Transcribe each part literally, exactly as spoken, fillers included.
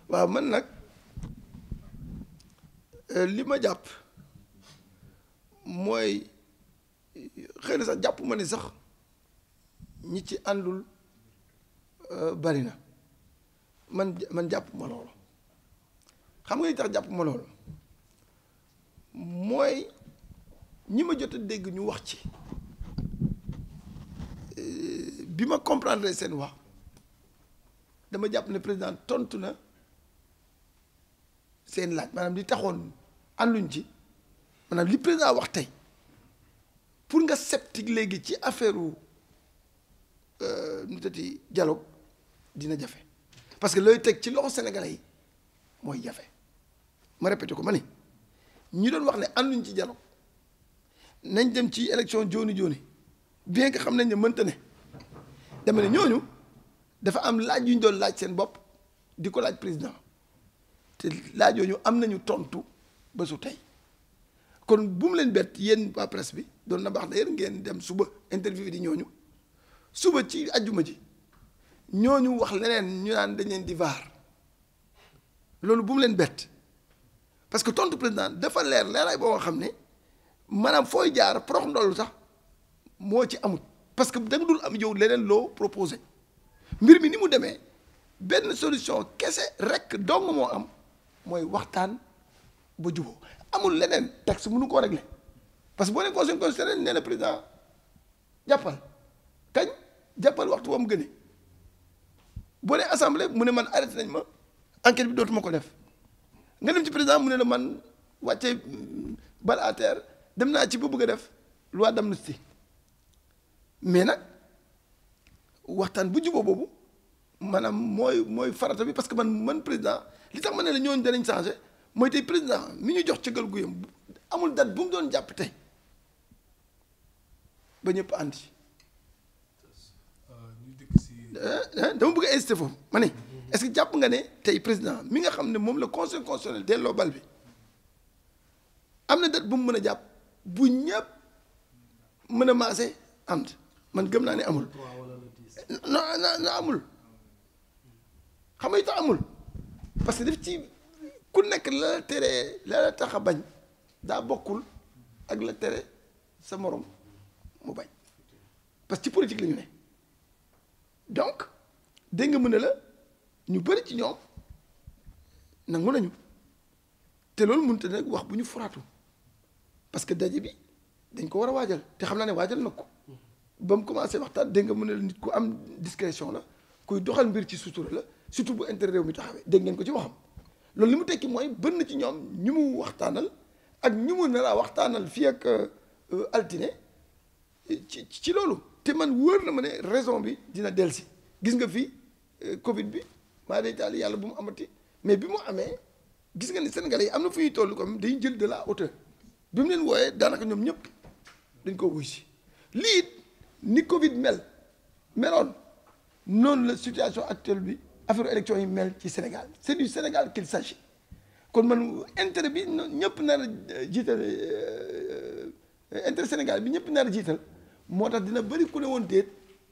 waaw man nag li ma jàpp mooy xëy na sax jàpp ma ni sax ñi ci àndul bari na man man jàpp ma loolu xam nga li tax jàpp ma loolu mooy ñi ma jot a dégg ñu wax ci bi ma comprendre seen wax dama jàpp ne président tontu na seen laaj maanaam li taxoon ànduñ ci maanaam li président wax tey pour nga sceptique léegi ci affaire u nu tati dialogue dina jafe parce que looy teg ci loxo sénégalais yi mooy jafe ma répété ko ma ni ñi doon wax ne ànduñ ci dialogue nañ dem ci élection jooni jooni bien que xam nañ ne mënta ne dama ne ñooñu dafa am laaj yu ñu doon laaj seen bopp di ko laaj président te laaj yooyu am nañu tontu ba su tey kon bu mu leen bett yéen waa presse bi doon na baax d'ailleurs ngeen dem suba interview di ñooñu suba ci ajjuma ji ñooñu wax leneen ñu naan dañ leen di vaar loolu bu mu leen bett parce que tontu président dafa leer leeraay boo nga xam ne maanaam fooy jaar prox ndollu sax moo ci amut parce que da nga dul am yow leneen loo proposé mbir mi ni mu demee benn solution kese rek dong moo am mooy waxtaan ba juboo amul leneen texte mënu koo régler parce que boo nee conseil constitutionnel nee na président jàppal kañ jàppal waxtu ba mu gënee boo nee assemblée mu ne man arrêté nañ ma enquête bi dootuma ko def nga dem ci président mu ne la man wàcce bal à terre dem naa ci ba bëgg a def loi d'amnistie mais nag waxtaan bu juboo boobu maanaam mooy mooy farata bi parce que man man président li tax ma ne la ñooñu danañ changé mooy tey président mi ñu jox cëggal guyam amul date bu mu doon jàpp tey ba ñëpp àndi dama bëgg a insister foofu ma ne est-ce que jàpp nga ne tey président mi nga xam ne moom la conseil constitutionnel delloo bal bi am na date bu mu mën a jàpp bu ñëpp mën a maase ànd man gëm naa ne amul non non amul xam nga tax amul parce que daf ci ku nekk la la tere la la tax a bañ daa bokkul ak la tere sa morom mu bañ parce que ci politique la ñu ne donc dégg nga mën na la ñu bëri ci ñoom nangu nañu te loolu mënut a nag wax bu ñu foraatu parce que daje bi dañ ko war a waajal te xam naa ne waajal na ko ba mu commencé waxtaan dégg nga mën na la nit ku am discrétion la kuy doxal mbir ci sutura la surtout bu intérêt réew mi taxawee dégg ngeen ko ci waxam loolu li mu tekki mooy bën na ci ñoom ñu mu waxtaanal ak ñu mu nar a waxtaanal fii ak altine ci ci loolu te man wóor na ma ne raison bi dina delsi gis nga fii Covid bi maa day taal yàlla bu mu amati mais bi mu amee gis nga ni Sénégalais yi am na fu ñuy toll comme dañuy jël de la hauteur bi mu leen wooyee daanaka ñoom ñëpp dañ ko wuy si lii ni Covid mel meloon noonu la situation actuelle bi affaire élection yi mel ci Sénégal c'est du Sénégal qu'il s'agit kon man intérêt bi ñëpp nar a jiital intérêt Sénégal bi ñëpp nar a jiital moo tax dina bëri ku ne woon déet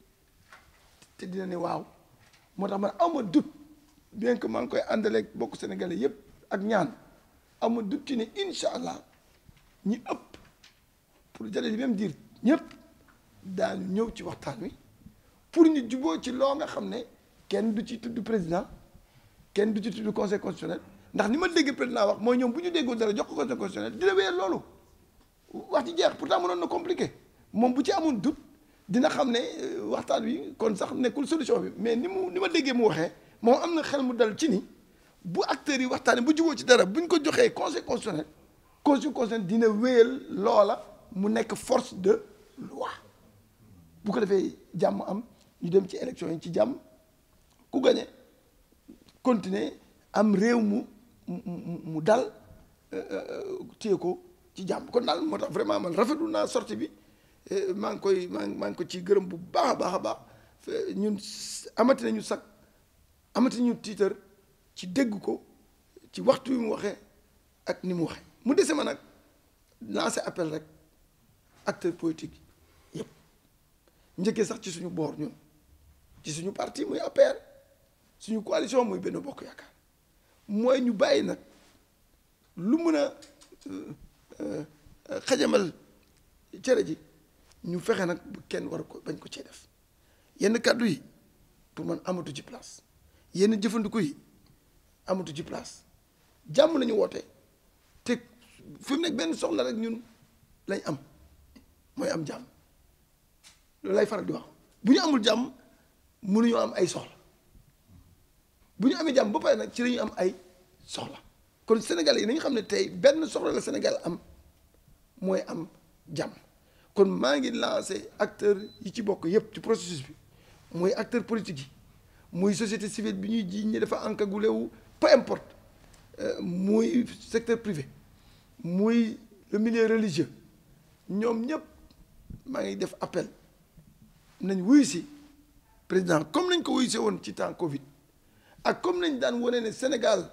te dina ne waaw moo tax man awma doute bien que maa ngi koy àndaleeg bokk sénégalais yëpp ak ñaan awma doute ci ne incha allah ñi ëpp pour jëlee li même dire ñëpp daañu ñëw ci waxtaan wi pour ñu juboo ci loo nga xam ne kenn du ci tudd président kenn du ci tudd conseil constitutionnel ndax ni ma dégg président wax mooy ñoom bu ñu déggoo dara jox ko conseil constitutionnel dina wéyal loolu wax ci jeex pourtant mënoon na compliqué moom bu ci amoon doute dina xam ne waxtaan wi kon sax nekkul solution bi mais ni mu ni ma déggee mu waxee moom am na xel mu dal ci ni bu acteurs yi waxtaanee bu juboo ci dara bu ñu ko joxee conseil constitutionnel conseil constitutionnel dina wéyal loola mu nekk force de loi bu ko defee jàmm am ñu dem ci élection yi ci jàmm ku gagné continuer am réew mu mu mu dal téye ko ci jàmm kon daal moo tax vraiment man rafetlu naa sortie bi maa ngi koy maa ngi maa ngi ko ci gërëm bu baax a baax a baax ñun amati nañu sax amati nañu tiitar ci dégg ko ci waxtu wi mu waxee ak ni mu waxee mu dese ma nag lancer appel rek acteurs politiques yëpp njëkkee sax ci suñu boor ñun ci suñu parti muy A P R suñu coalition muy Benno Bokk Yaakaar mooy ñu bàyyi nag lu mën a xajamal cere ji ñu fexe nag bu kenn war ko bañ ko cee def yenn kàddu yi pour man amatu ci place yenn jëfandiku yi amatu ci place jàmm lañu woote te fi mu nekk benn soxla rek ñun lañ am mooy am jàmm loolu lay faral di wax bu ñu amul jàmm mënuñoo am ay soxla bu ñu amee jàmm ba pare nag ci lañu am ay soxla kon Sénégal yi nañu xam ne tey benn soxla la Sénégal am mooy am jàmm kon maa ngi lancé acteurs yi ci bokk yépp ci processus bi mooy acteur politique yi muy société civile bi ñuy ji ñi dafa encagoulé wu peu importe muy secteur privé muy le milieu religieux ñoom ñëpp maa ngi def appel nañ wuyu si président comme nañ ko wuyu si woon ci temps Covid ak comme nañ daan wane ne Sénégal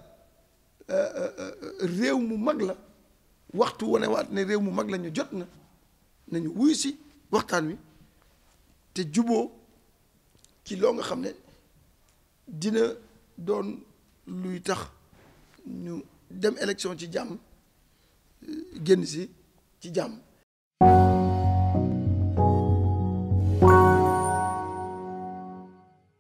réew mu mag la waxtu wane waat ne réew mu mag la ñu jot na nañu wuyu si waxtaan wi te juboo ci loo nga xam ne dina doon luy tax ñu dem élection ci jàmm génn si ci jàmm